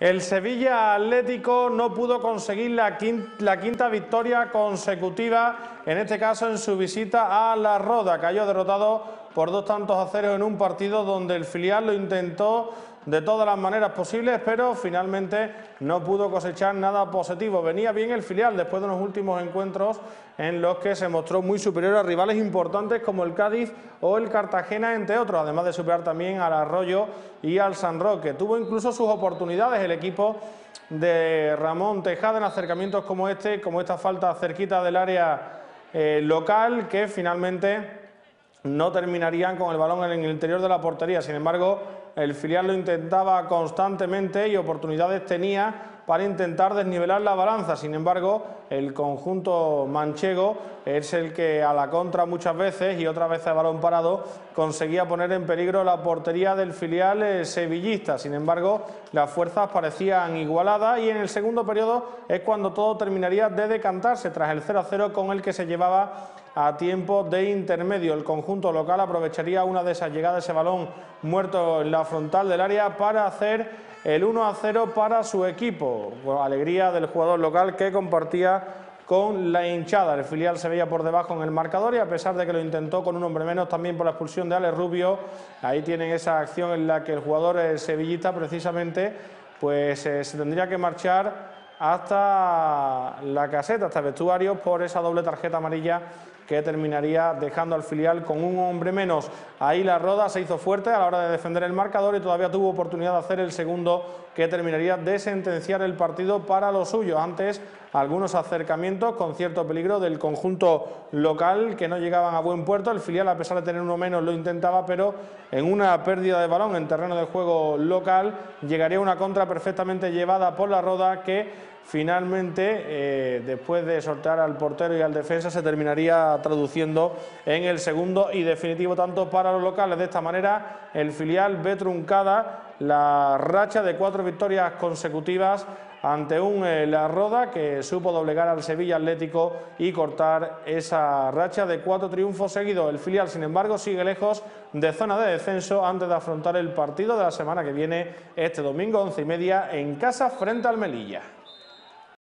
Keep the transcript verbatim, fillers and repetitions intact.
El Sevilla Atlético no pudo conseguir la quinta, la quinta victoria consecutiva, en este caso en su visita a La Roda. Cayó derrotado por dos tantos a cero en un partido donde el filial lo intentó de todas las maneras posibles, pero finalmente no pudo cosechar nada positivo. Venía bien el filial después de unos últimos encuentros en los que se mostró muy superior a rivales importantes como el Cádiz o el Cartagena, entre otros, además de superar también al Arroyo y al San Roque. Tuvo incluso sus oportunidades el equipo de Ramón Tejada en acercamientos como este, como esta falta cerquita del área eh, local, que finalmente no terminarían con el balón en el interior de la portería. Sin embargo, el filial lo intentaba constantemente y oportunidades tenía para intentar desnivelar la balanza. Sin embargo, el conjunto manchego es el que a la contra muchas veces y otras veces a balón parado conseguía poner en peligro la portería del filial eh, sevillista. Sin embargo, las fuerzas parecían igualadas y en el segundo periodo es cuando todo terminaría de decantarse tras el cero a cero con el que se llevaba a tiempo de intermedio. El conjunto local aprovecharía una de esas llegadas, ese balón muerto en la frontal del área, para hacer el uno a cero para su equipo. Alegría del jugador local que compartía con la hinchada. El filial se veía por debajo en el marcador y a pesar de que lo intentó con un hombre menos también por la expulsión de Alex Rubio, ahí tienen esa acción en la que el jugador eh, sevillista precisamente pues eh, se tendría que marchar hasta la caseta, hasta el vestuario, por esa doble tarjeta amarilla que terminaría dejando al filial con un hombre menos. Ahí La Roda se hizo fuerte a la hora de defender el marcador y todavía tuvo oportunidad de hacer el segundo, que terminaría de sentenciar el partido para los suyos. Antes, algunos acercamientos con cierto peligro del conjunto local que no llegaban a buen puerto. El filial, a pesar de tener uno menos, lo intentaba, pero en una pérdida de balón en terreno de juego local llegaría una contra perfectamente llevada por La Roda, que finalmente, eh, después de soltar al portero y al defensa, se terminaría traduciendo en el segundo y definitivo tanto para los locales. De esta manera, el filial ve truncada la racha de cuatro victorias consecutivas ante un eh, La Roda que supo doblegar al Sevilla Atlético y cortar esa racha de cuatro triunfos seguidos. El filial, sin embargo, sigue lejos de zona de descenso antes de afrontar el partido de la semana que viene, este domingo, once y media, en casa frente al Melilla.